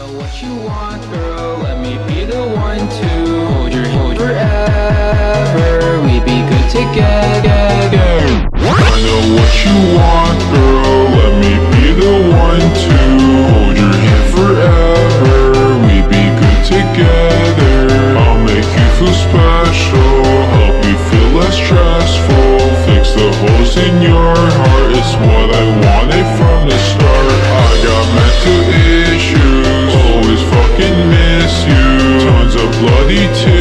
know what you want, girl. Let me be the one to hold your hand forever. We be good together. I know what you want, girl. Let me be the one to hold your hand forever. We be good together. I'll make you feel special, help you feel less stressful, fix the holes in your heart. It's what I wanted from the start. I got mental issues, always fucking miss you. Tons of bloody tears.